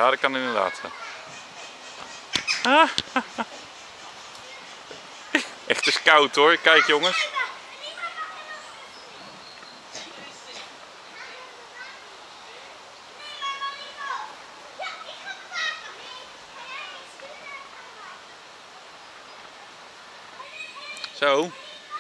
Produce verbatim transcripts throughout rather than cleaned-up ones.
Ja, dat kan inderdaad. Ah. Echt, het is koud hoor. Kijk jongens. Zo.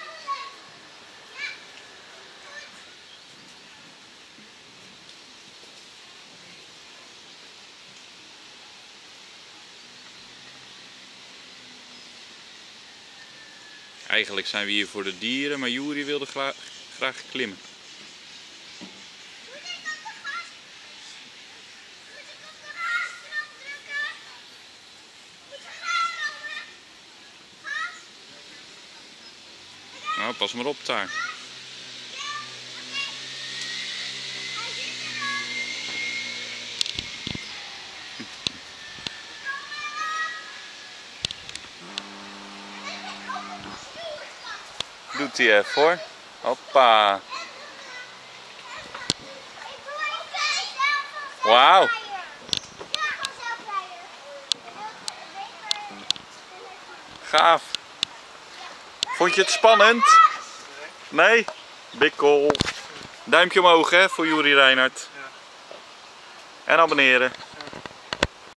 Eigenlijk zijn we hier voor de dieren, maar Juri wilde graag, graag klimmen. Nou, pas maar op daar. Doet hij even hoor. Hoppa. Wauw. Gaaf. Vond je het spannend? Nee? Bikkel. Duimpje omhoog hè, voor Juri Reinhardt. En abonneren.